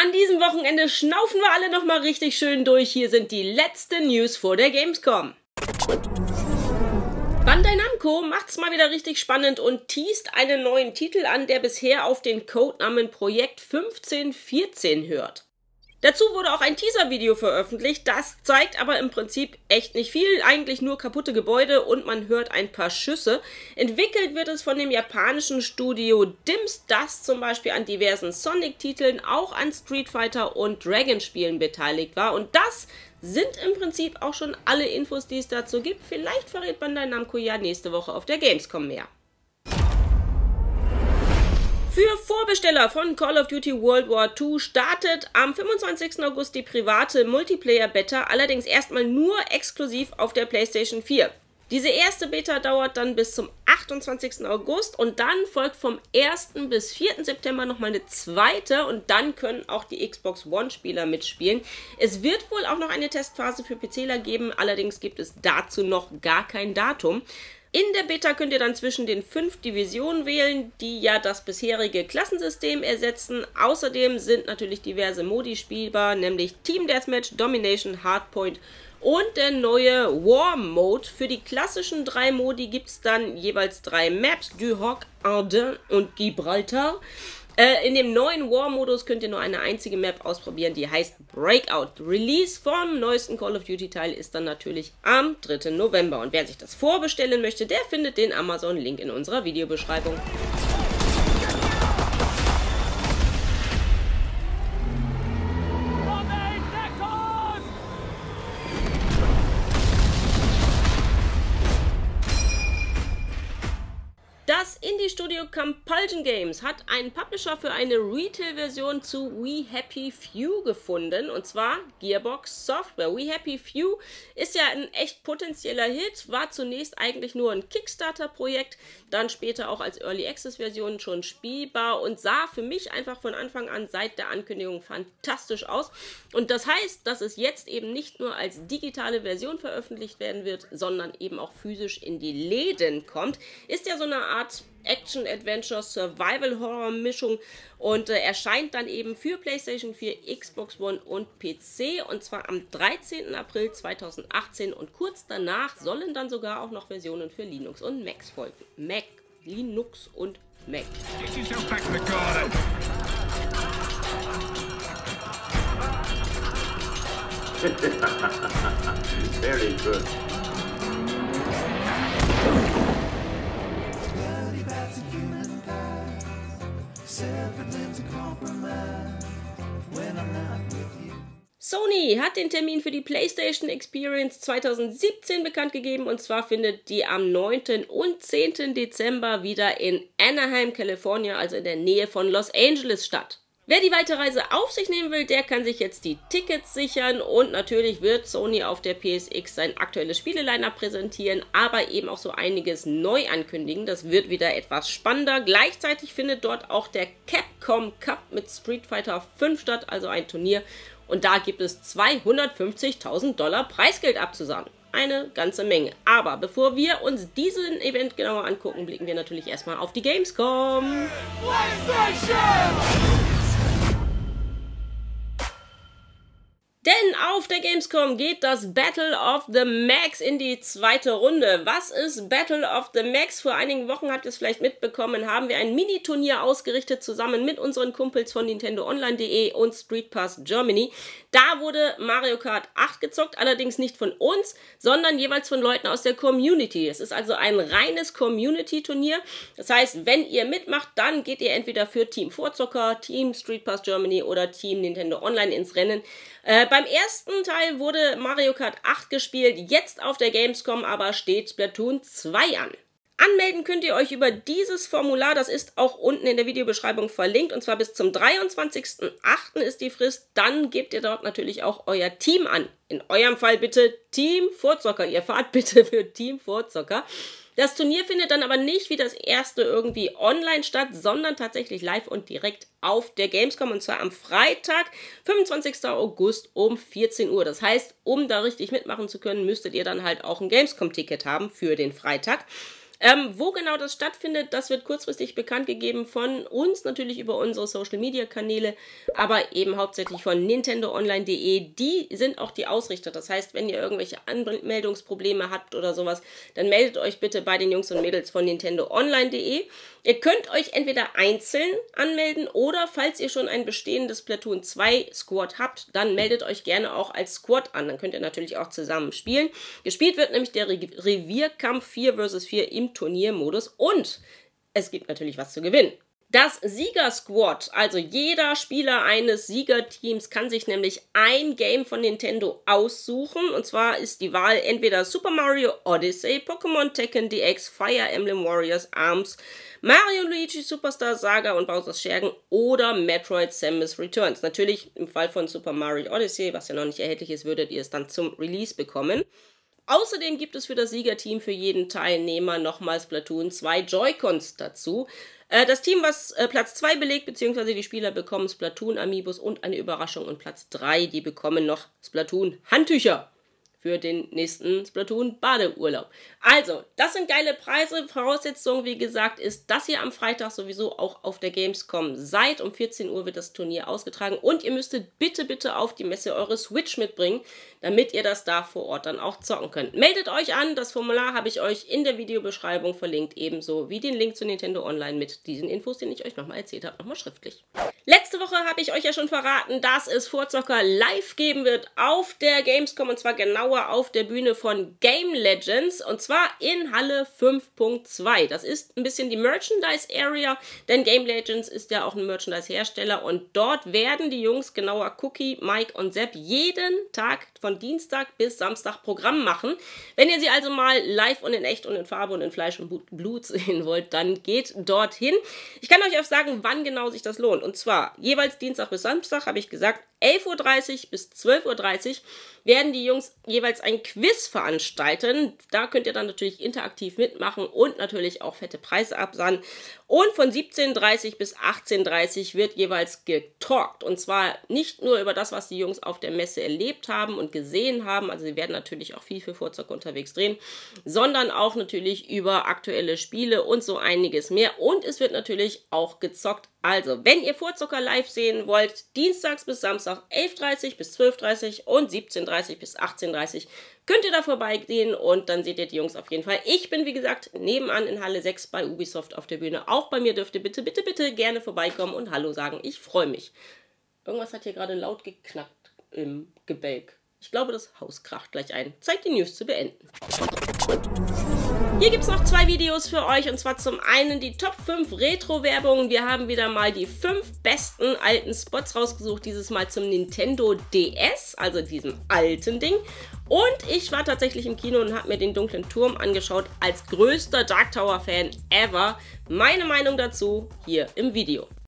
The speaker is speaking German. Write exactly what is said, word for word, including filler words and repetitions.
An diesem Wochenende schnaufen wir alle nochmal richtig schön durch. Hier sind die letzten News vor der Gamescom. Bandai Namco macht's mal wieder richtig spannend und teast einen neuen Titel an, der bisher auf den Codenamen Projekt fünfzehn vierzehn hört. Dazu wurde auch ein Teaser-Video veröffentlicht, das zeigt aber im Prinzip echt nicht viel, eigentlich nur kaputte Gebäude und man hört ein paar Schüsse. Entwickelt wird es von dem japanischen Studio Dims, das zum Beispiel an diversen Sonic-Titeln, auch an Street Fighter und Dragon-Spielen beteiligt war. Und das sind im Prinzip auch schon alle Infos, die es dazu gibt. Vielleicht verrät Bandai Namco ja nächste Woche auf der Gamescom mehr. Für Vorbesteller von Call of Duty World War zwei startet am fünfundzwanzigsten August die private Multiplayer-Beta, allerdings erstmal nur exklusiv auf der PlayStation vier. Diese erste Beta dauert dann bis zum achtundzwanzigsten August und dann folgt vom ersten bis vierten September nochmal eine zweite und dann können auch die Xbox One-Spieler mitspielen. Es wird wohl auch noch eine Testphase für PCler geben, allerdings gibt es dazu noch gar kein Datum. In der Beta könnt ihr dann zwischen den fünf Divisionen wählen, die ja das bisherige Klassensystem ersetzen. Außerdem sind natürlich diverse Modi spielbar, nämlich Team Deathmatch, Domination, Hardpoint und der neue War Mode. Für die klassischen drei Modi gibt es dann jeweils drei Maps, Duhok, Ardennes und Gibraltar. Äh, in dem neuen War-Modus könnt ihr nur eine einzige Map ausprobieren, die heißt Breakout. Release vom neuesten Call of Duty-Teil ist dann natürlich am dritten November. Und wer sich das vorbestellen möchte, der findet den Amazon-Link in unserer Videobeschreibung. Das Indie-Studio Compulsion Games hat einen Publisher für eine Retail-Version zu We Happy Few gefunden, und zwar Gearbox Software. We Happy Few ist ja ein echt potenzieller Hit, war zunächst eigentlich nur ein Kickstarter-Projekt, dann später auch als Early Access-Version schon spielbar und sah für mich einfach von Anfang an seit der Ankündigung fantastisch aus. Und das heißt, dass es jetzt eben nicht nur als digitale Version veröffentlicht werden wird, sondern eben auch physisch in die Läden kommt. Ist ja so eine Art Action-Adventure-Survival-Horror-Mischung und äh, erscheint dann eben für PlayStation vier, Xbox One und P C und zwar am dreizehnten April zweitausendachtzehn und kurz danach sollen dann sogar auch noch Versionen für Linux und Macs folgen. Mac, Linux und Mac. Very good. Sony hat den Termin für die PlayStation Experience zweitausendsiebzehn bekannt gegeben und zwar findet die am neunten und zehnten Dezember wieder in Anaheim, Kalifornien, also in der Nähe von Los Angeles statt. Wer die Weiterreise auf sich nehmen will, der kann sich jetzt die Tickets sichern und natürlich wird Sony auf der P S X sein aktuelles Spiele-Line-Up präsentieren, aber eben auch so einiges neu ankündigen. Das wird wieder etwas spannender. Gleichzeitig findet dort auch der Capcom Cup mit Street Fighter fünf statt, also ein Turnier. Und da gibt es zweihundertfünfzigtausend Dollar Preisgeld abzusagen. Eine ganze Menge. Aber bevor wir uns diesen Event genauer angucken, blicken wir natürlich erstmal auf die Gamescom. Denn auf der Gamescom geht das Battle of the Max in die zweite Runde. Was ist Battle of the Max? Vor einigen Wochen habt ihr es vielleicht mitbekommen, haben wir ein Mini-Turnier ausgerichtet zusammen mit unseren Kumpels von Nintendo Online punkt de und Street Pass Germany. Da wurde Mario Kart acht gezockt, allerdings nicht von uns, sondern jeweils von Leuten aus der Community. Es ist also ein reines Community-Turnier. Das heißt, wenn ihr mitmacht, dann geht ihr entweder für Team Vorzocker, Team Street Pass Germany oder Team Nintendo Online ins Rennen. Äh, beim ersten Teil wurde Mario Kart acht gespielt, jetzt auf der Gamescom aber steht Splatoon zwei an. Anmelden könnt ihr euch über dieses Formular, das ist auch unten in der Videobeschreibung verlinkt, und zwar bis zum dreiundzwanzigsten achten ist die Frist. Dann gebt ihr dort natürlich auch euer Team an. In eurem Fall bitte Team Vorzocker. Ihr fahrt bitte für Team Vorzocker. Das Turnier findet dann aber nicht wie das erste irgendwie online statt, sondern tatsächlich live und direkt auf der Gamescom, und zwar am Freitag, fünfundzwanzigsten August um vierzehn Uhr. Das heißt, um da richtig mitmachen zu können, müsstet ihr dann halt auch ein Gamescom-Ticket haben für den Freitag. Ähm, wo genau das stattfindet, das wird kurzfristig bekannt gegeben von uns, natürlich über unsere Social-Media-Kanäle, aber eben hauptsächlich von Nintendo Online punkt de. Die sind auch die Ausrichter. Das heißt, wenn ihr irgendwelche Anmeldungsprobleme habt oder sowas, dann meldet euch bitte bei den Jungs und Mädels von Nintendo Online punkt de. Ihr könnt euch entweder einzeln anmelden oder falls ihr schon ein bestehendes Splatoon zwei Squad habt, dann meldet euch gerne auch als Squad an. Dann könnt ihr natürlich auch zusammen spielen. Gespielt wird nämlich der Re Revierkampf vier versus vier im Turniermodus und es gibt natürlich was zu gewinnen. Das Sieger-Squad, also jeder Spieler eines Siegerteams, kann sich nämlich ein Game von Nintendo aussuchen. Und zwar ist die Wahl entweder Super Mario Odyssey, Pokémon Tekken D X, Fire Emblem Warriors, ARMS, Mario Luigi Superstar Saga und Bowser's Schergen oder Metroid Samus Returns. Natürlich im Fall von Super Mario Odyssey, was ja noch nicht erhältlich ist, würdet ihr es dann zum Release bekommen. Außerdem gibt es für das Siegerteam für jeden Teilnehmer nochmal Splatoon zwei Joy-Cons dazu. Äh, das Team, was äh, Platz zwei belegt, beziehungsweise die Spieler bekommen Splatoon-Amiibos und eine Überraschung. Und Platz drei, die bekommen noch Splatoon-Handtücher für den nächsten Splatoon-Badeurlaub. Also, das sind geile Preise. Voraussetzung, wie gesagt, ist, dass ihr am Freitag sowieso auch auf der Gamescom seid. Um vierzehn Uhr wird das Turnier ausgetragen. Und ihr müsstet bitte, bitte auf die Messe eure Switch mitbringen, damit ihr das da vor Ort dann auch zocken könnt. Meldet euch an. Das Formular habe ich euch in der Videobeschreibung verlinkt. Ebenso wie den Link zu Nintendo Online mit diesen Infos, den ich euch nochmal erzählt habe, nochmal schriftlich. Letzte Woche habe ich euch ja schon verraten, dass es Vorzocker live geben wird auf der Gamescom. Und zwar genauer auf der Bühne von Game Legends und zwar in Halle fünf Punkt zwei. Das ist ein bisschen die Merchandise Area, denn Game Legends ist ja auch ein Merchandise-Hersteller und dort werden die Jungs, genauer Cookie, Mike und Sepp, jeden Tag von Dienstag bis Samstag Programm machen. Wenn ihr sie also mal live und in echt und in Farbe und in Fleisch und Blut sehen wollt, dann geht dorthin. Ich kann euch auch sagen, wann genau sich das lohnt. Und zwar jeweils Dienstag bis Samstag, habe ich gesagt, elf Uhr dreißig bis zwölf Uhr dreißig werden die Jungs jeweils ein Quiz veranstalten. Da könnt ihr dann natürlich interaktiv mitmachen und natürlich auch fette Preise absahnen. Und von siebzehn Uhr dreißig bis achtzehn Uhr dreißig wird jeweils getalkt. Und zwar nicht nur über das, was die Jungs auf der Messe erlebt haben und gesehen haben. Also sie werden natürlich auch viel für Vorzocker unterwegs drehen. Sondern auch natürlich über aktuelle Spiele und so einiges mehr. Und es wird natürlich auch gezockt. Also, wenn ihr Vorzocker live sehen wollt, dienstags bis Samstag elf Uhr dreißig bis zwölf Uhr dreißig und siebzehn Uhr dreißig bis achtzehn Uhr dreißig könnt ihr da vorbeigehen und dann seht ihr die Jungs auf jeden Fall. Ich bin, wie gesagt, nebenan in Halle sechs bei Ubisoft auf der Bühne. Auch bei mir dürft ihr bitte, bitte, bitte gerne vorbeikommen und Hallo sagen. Ich freue mich. Irgendwas hat hier gerade laut geknackt im Gebälk. Ich glaube, das Haus kracht gleich ein. Zeit, die News zu beenden. Hier gibt es noch zwei Videos für euch und zwar zum einen die Top fünf Retro-Werbungen. Wir haben wieder mal die fünf besten alten Spots rausgesucht, dieses Mal zum Nintendo D S, also diesem alten Ding. Und ich war tatsächlich im Kino und habe mir den dunklen Turm angeschaut als größter Dark Tower-Fan ever. Meine Meinung dazu hier im Video.